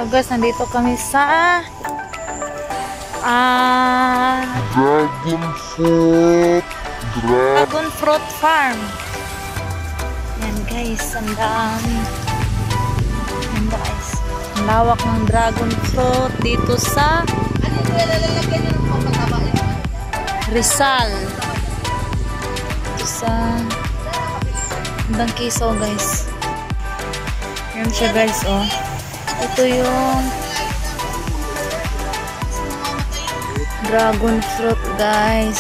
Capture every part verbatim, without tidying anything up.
Hello guys, nandito kami sa ah Dragon Fruit. Dragon Fruit Farm. Yan guys, ang dami. Yan guys, ang lawak ng dragon fruit dito sa Rizal. Dito sa Bangkiso guys. Yan siya guys, oh. Ito yung dragon fruit guys.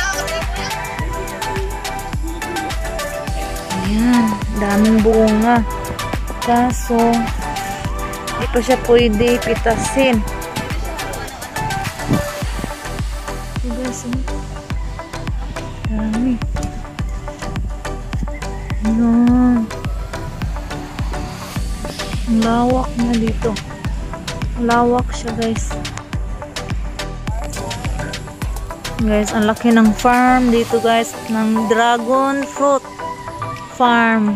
Ayan, daming bunga. Kaso, hindi pa siya pwede pitasin. Ito guys, oh. Dami. Ayan. Ang lawak na dito. Lawak siya guys. Guys, ang laki ng farm dito guys, ng dragon fruit farm.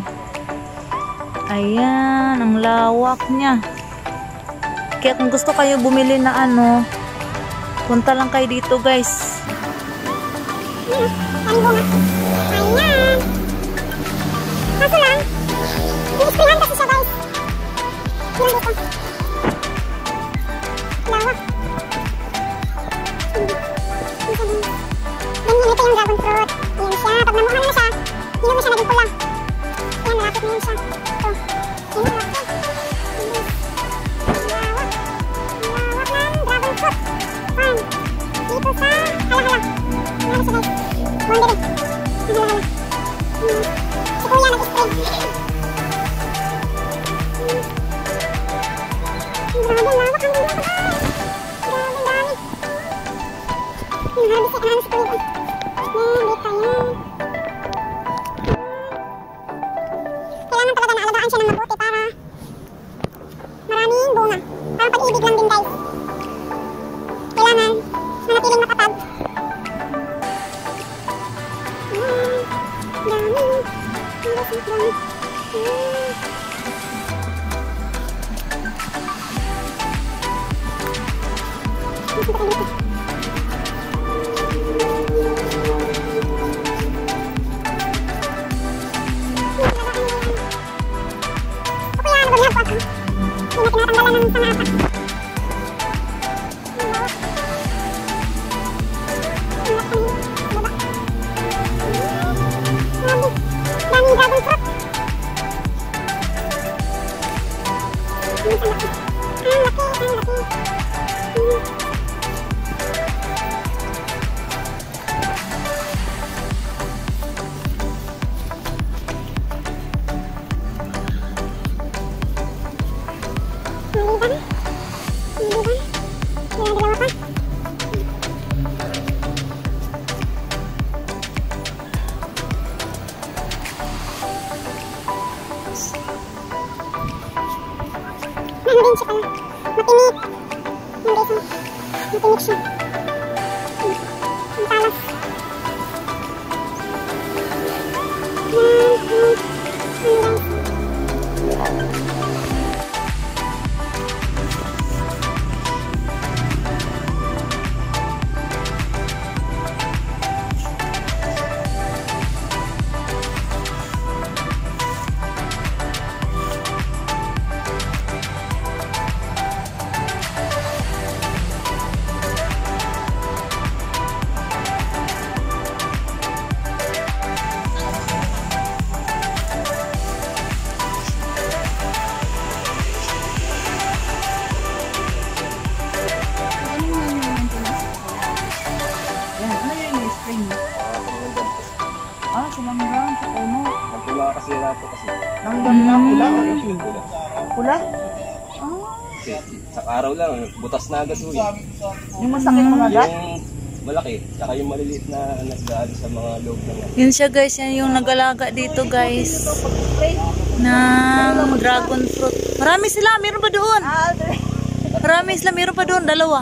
Ayan, ang lawak niya. Kaya kung gusto kayo bumili na ano, punta lang kayo dito guys. Ayan. Kaso lang, inisprihan kasi siya guys. Yan dito. Lawak. Ganyan, ito yung dragon fruit. Ayan siya. Pag namuha na siya, hindi mo siya naging pula. Ayan, malapit na yun siya. Ito. Ayan, malapit. Lawak. Lawak ng dragon fruit farm. Dito sa Halahala. Ayan siya guys. Boundary. Ang Halahala. Si Kuya nag-spray. Grabe, lawak ang dito guys. Grabe, dami. Yung harvest, ang harvest ko yun. Yan, dito yan. Kailangan talaga naalagaan siya ng mabuti para maraming bunga. Parang pag-ibig lang din guys. Kailangan manatiling matatag. Yan, dami. Harvest, dami. Yan. Dito ka dito. Hindi na tinatanggalan ng pangata. Ang bawat. Ang laki ng baba. Grabe. Daming dragon fruit. Ang laki. Ang laki. Ang laki. Nandun siya pala. Matinik. Nandito. Matinik siya. Ang talas. Yan. Yan. Yan. Ah, silanggam sa puno. Pula kasi na ito kasi. Langgam na pula o itim? Pula. Pula? Ah, Kasi sa araw lang, butas na agad uwi. yung masakit mga gat? Yung malaki, tsaka yung maliliit na nagdaan sa mga loob ng Yun siya guys, yan yung nag-alaga dito guys. Ng dragon fruit. Marami sila, meron pa doon. Marami sila, meron pa doon, dalawa.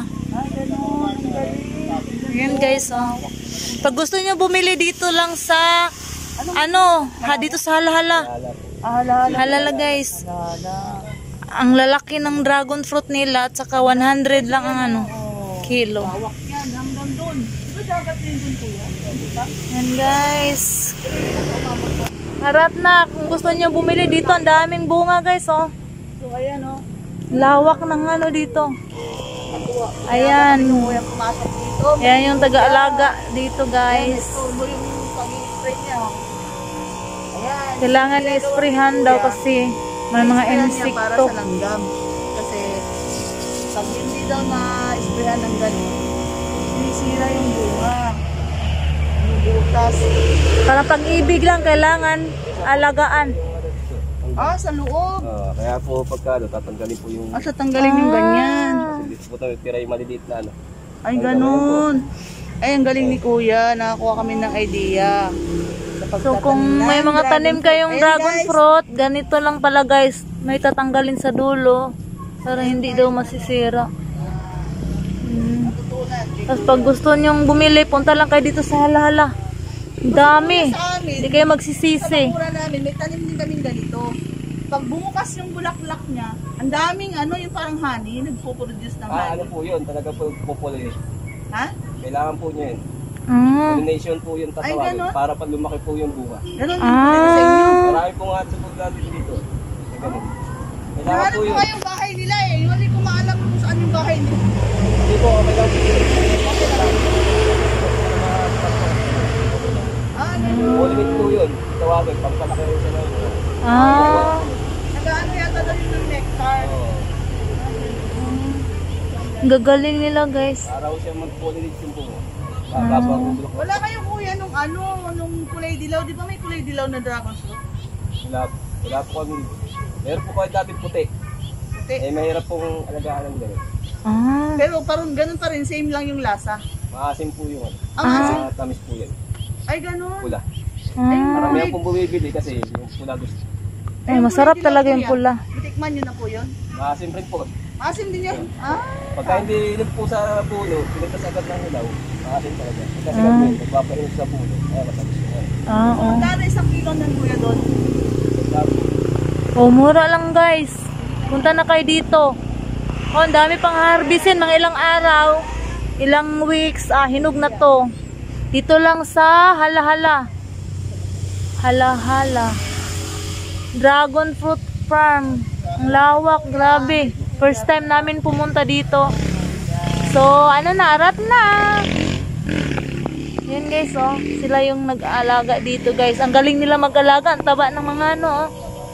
Yan guys, oh. Pag gusto niyo bumili dito lang sa ano, ha, dito sa Halahala. Ahala, Halala guys. ahala. ang lalaki ng dragon fruit nila at saka one hundred lang ang ano, kilo. Hawak yan hanggang doon. Diba dagat din doon kuya? Diba? Yan guys. Harap na, kung gusto niyo bumili dito, ang daming bunga guys, oh. So ayan oh. Lawak ng ano dito. Ayan. Kuya pumasok dito. Yan yung taga-alaga dito guys. Ito mo yung pag-i-spray niya. oh. Ayan. Kailangan i-sprayhan daw kasi may mga Sprayan niya insekto. para sa langgam. Kasi pag hindi daw na-sprayan ng ganun, sinisira yung bunga. Yung butas. Para pag-ibig lang kailangan alagaan. Ah, sa loob. Ah, kaya po pagka ano, tatanggalin po yung Ah, sa tanggalin yung ganyan. hindi po tayo tira yung maliliit na ano. Ay, ganun. Ay, ang galing ni Kuya. Nakakuha kami ng idea. Sa So kung pagtatanim may ng mga dragon tanim fruit. kayong Ayan, dragon guys. fruit, ganito lang pala guys. May tatanggalin sa dulo para hindi daw masisira. Hmm. Tapos pag gusto nyong bumili, punta lang kayo dito sa Hala-Hala. Ang dami. Sa amin, Hindi kayo sa magsisisi. bakura namin, may tanim din kami ganito. Pag bumukas yung bulaklak niya, ang daming ano, yung parang honey, nagpo-produce ng Ah, ano honey. po yun, talaga po popular. Ha? Kailangan po niya yun. Ah. Pollination po yung Ay, tatawagin ganun? para pag lumaki po yung bunga. Ganun din pala sa inyo. Ah. Marami po nga sa food natin dito. Na ganun. Kailangan Nahanap po ko yun. nga yung bahay nila eh. Hindi ko maalam kung saan yung bahay nila. Hindi po, okay lang po yun. Ah, ganun. Pollinate po yun. Tawagin, pampalaki rin siya ng bunga. Ah. Nag-ano yata daw yung ng nectar. Oo. Ang gagaling nila guys. Araw siya mag-pollinate yung bunga. Bababa ang bulok. Wala kayong kuya nung ano, nung kulay dilaw. Di ba may kulay dilaw na dragon fruit? Wala, wala po kami. Meron po kayo dati puti. Puti. Eh, mahirap pong alagaan ng ganun. Ah. Pero parang ganun pa rin, same lang yung lasa. Maasim po yung ano. Ang asin. Ah, tamis po yan. Ay, ganun. Pula. Ah. Marami ang pong bumibili kasi yung pula gusto. Ay, masarap talaga yung pula. Tikman nyo na po yun. Maasim rin po. Asim din yan. Ah, Pagka hindi inog po sa puno, pinagtas agad ng ilaw, maasim talaga. Kasi Ah. kami, nagpapainog sa puno. Kaya matamis yun. Ay, Ah, oh. magkano isang kilo ng kuya doon? Oh, mura lang guys. Punta na kayo dito. Oh, ang dami pang harvestin, mga ilang araw, ilang weeks, ah, hinog na to. Dito lang sa Hala-Hala. Hala-Hala. Dragon fruit farm. Ang lawak, grabe. First time namin pumunta dito. So, ano na, arat na. Yan guys, oh. Sila yung nag-aalaga dito guys. Ang galing nila mag-alaga. Ang taba ng mga ano, oh.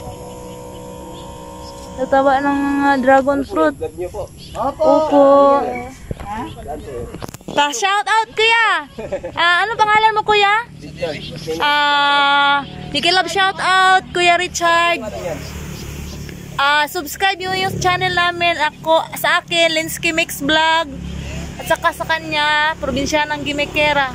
Ang taba ng mga dragon fruit. Vlog niyo po. Opo. Opo. Saan po yun? Pa, shout out kuya. Ah, ano pangalan mo kuya? Richard. Ah, Nikilab shout out Kuya Richard. Ano yan? Ah, subscribe nyo yung channel namin. Ako, sa akin, Linsky Mix Vlog. At saka sa kanya, probinsya ng Gimekera.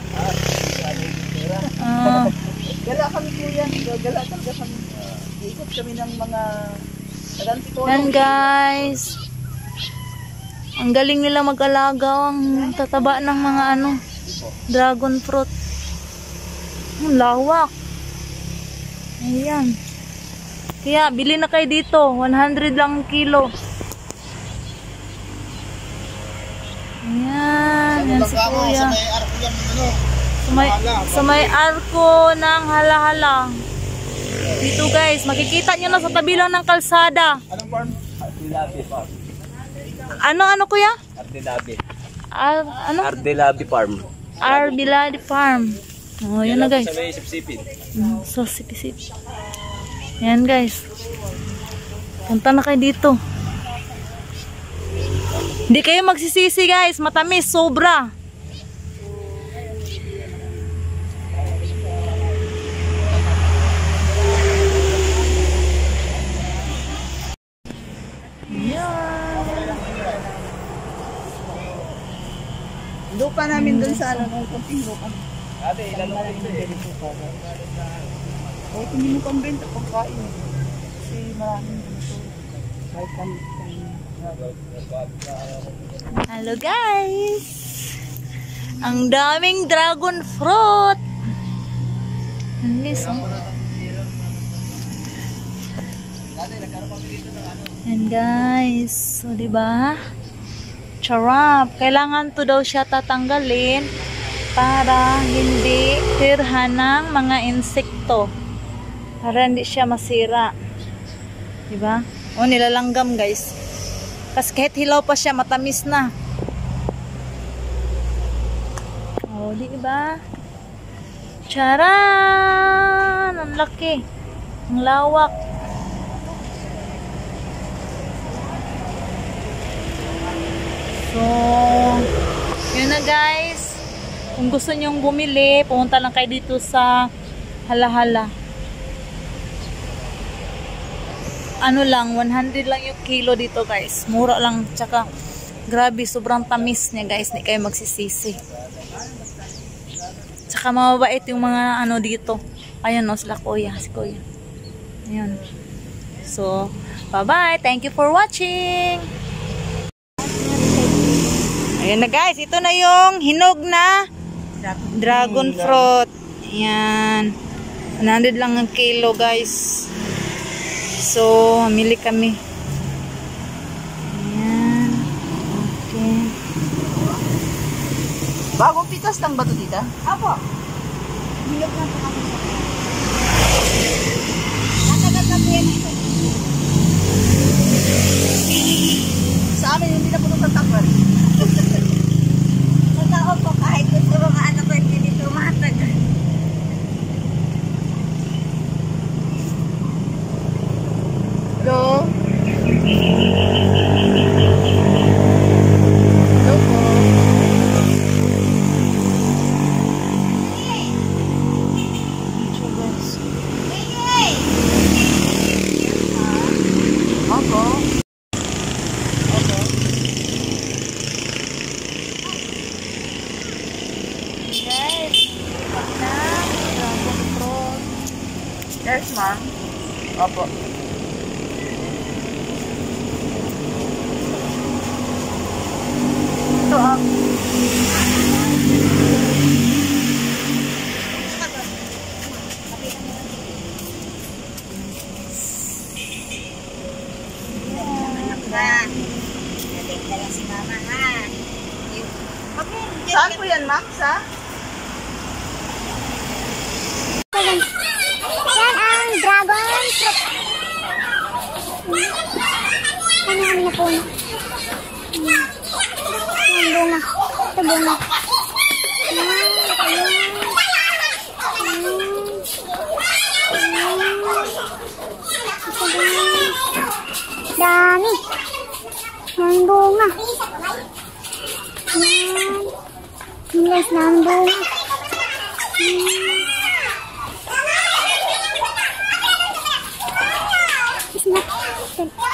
Ah, Gala kami kuya. Gala talaga kami. Ikot kami ng mga Antipolo. yan guys. Ang galing nila mag-alaga. Ang tataba ng mga ano, dragon fruit. Ang lawak. Ayan. Kaya, bili na kayo dito. one hundred lang ang kilo. Ayan. Yan si Kuya. Sa may, sa may arko ng Hala-Hala. Dito guys, makikita nyo na sa tabi lang ng kalsada. Anong farm? Ardelabi Farm. Ano, ano kuya? Ardelabi. Ar, ano? Ardelabi Farm. Arbilad Farm. Oh, yun na guys. Sa may sipsipin. Mm, so, sipi-sip. Ayan guys. Punta na kayo dito. Hindi kayo magsisisi guys. Matamis, sobra. Lupa namin doon sa ano, nung kunting lupa. Ate, ilan mo ito eh? Kahit hindi mo pang benta pagkain. Kasi maraming ganito. Kahit kami. Hello guys. Ang daming dragon fruit. Ang lis, oh. Yan guys. So, diba? Charap. Kailangan to daw siya tatanggalin para hindi tirhan ng mga insekto. Para hindi siya masira. Diba? O, nilalanggam guys. Kasi kahit hilaw pa siya, matamis na. O, diba? Charan! Ang laki. Ang lawak. So, yun na guys. Kung gusto nyong bumili, pumunta lang kayo dito sa Hala-Hala. Ano lang, one hundred lang yung kilo dito guys. Mura lang. Tsaka, grabe, sobrang tamis niya guys. Hindi kayo magsisisi. Tsaka mababait yung mga ano dito. Ayun no, sila kuya. Si kuya. Ayun. So, bye-bye. Thank you for watching. Ayan na guys. Ito na yung hinog na dragon fruit. Ayan. one hundred lang ang kilo guys. So, hamili kami. Ayan. Okay. Bagong pitas lang ba ito, tita? Apo. Hilog na po kami sa kanya. Natagal na po yan ito. Sa amin, hindi na puno ng takwan. Totoo po, kahit gusto mga anak ko hindi dito matagal. Hello? Hello po. Ako. Ako. Guys, pag na dragon fruit. Yes, ma'am. Opo. Ito ang Ha. Nalig na lang si mama ha. Yung, okay. Saan po yan, ma'am? Sa? Yan ang dragon fruit. Ano kami na po? Yan bunga. Ito bunga. Dami. Yan bunga. Yan. Yes, yan bunga. It's not